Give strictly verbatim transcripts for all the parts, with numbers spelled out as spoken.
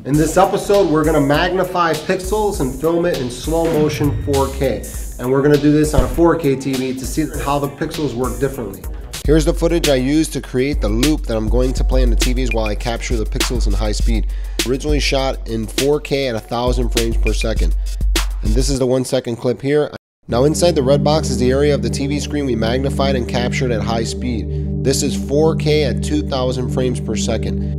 In this episode, we're gonna magnify pixels and film it in slow motion four K. And we're gonna do this on a four K T V to see how the pixels work differently. Here's the footage I used to create the loop that I'm going to play on the T Vs while I capture the pixels in high speed. Originally shot in four K at one thousand frames per second. And this is the one second clip here. Now inside the red box is the area of the T V screen we magnified and captured at high speed. This is four K at two thousand frames per second.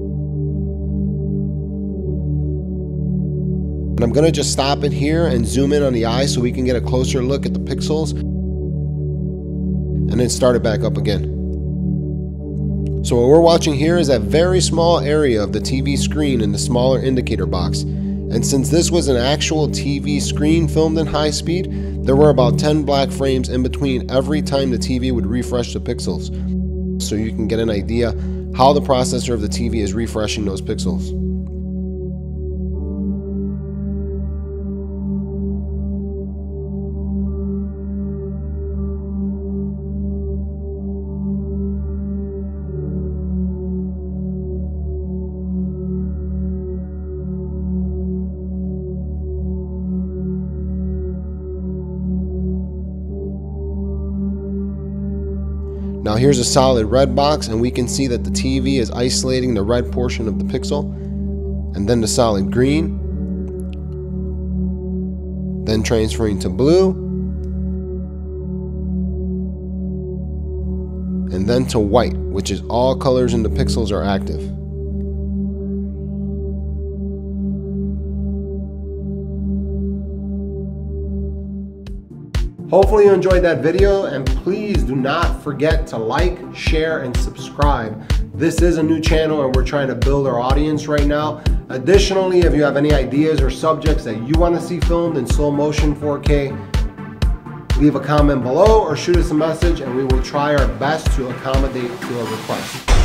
And I'm gonna just stop it here and zoom in on the eye so we can get a closer look at the pixels. And then start it back up again. So what we're watching here is that very small area of the T V screen in the smaller indicator box. And since this was an actual T V screen filmed in high speed, there were about ten black frames in between every time the T V would refresh the pixels. So you can get an idea how the processor of the T V is refreshing those pixels. Now here's a solid red box, and we can see that the T V is isolating the red portion of the pixel, and then the solid green, then transferring to blue, and then to white, which is all colors in the pixels are active. Hopefully you enjoyed that video, and please do not forget to like, share, and subscribe. This is a new channel and we're trying to build our audience right now. Additionally, if you have any ideas or subjects that you want to see filmed in slow motion four K, leave a comment below or shoot us a message and we will try our best to accommodate to a request.